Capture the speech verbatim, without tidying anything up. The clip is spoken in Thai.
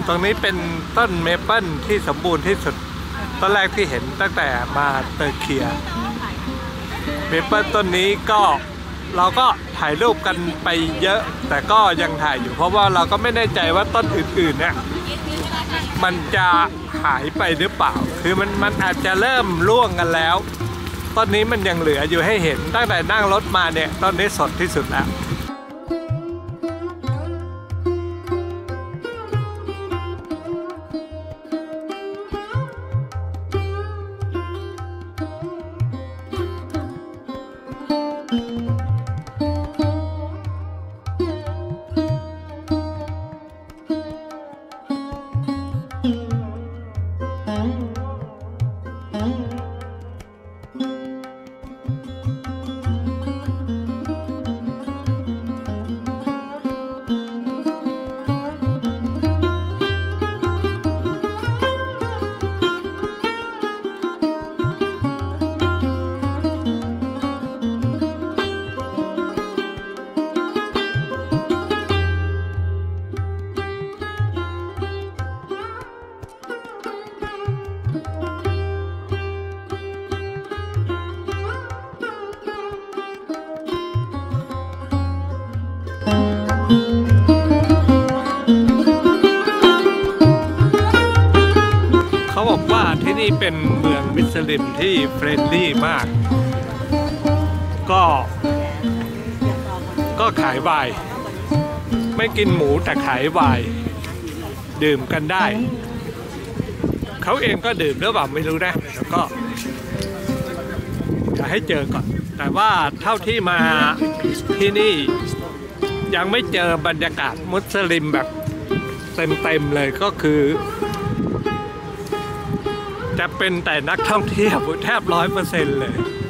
ตรงนี้เป็นต้นเมเปิลที่สมบูรณ์ที่สุดต้นแรกที่เห็นตั้งแต่มาเตอร์เคียเมเปิลต้นนี้ก็เราก็ถ่ายรูปกันไปเยอะแต่ก็ยังถ่ายอยู่เพราะว่าเราก็ไม่แน่ใจว่าต้นอื่นๆเนี่ยมันจะหายไปหรือเปล่าคือมันมันอาจจะเริ่มร่วงกันแล้วต้นนี้มันยังเหลืออยู่ให้เห็นตั้งแต่นั่งรถมาเนี่ยต้นนี้สดที่สุดแล้วเขาบอกว่าที่นี่เป็นเมืองมุสลิมที่เฟรนลี่มากก็ก็ขายไวน์ไม่กินหมูแต่ขายไวน์ดื่มกันได้เขาเองก็ดื่มหรือเปล่าไม่รู้นะแล้วก็จะให้เจอก่อนแต่ว่าเท่าที่มาที่นี่ยังไม่เจอบรรยากาศมุสลิมแบบเต็มๆเลยก็คือจะเป็นแต่นักท่องเที่ยวแทบร้อยเปอร์เซ็นต์เลย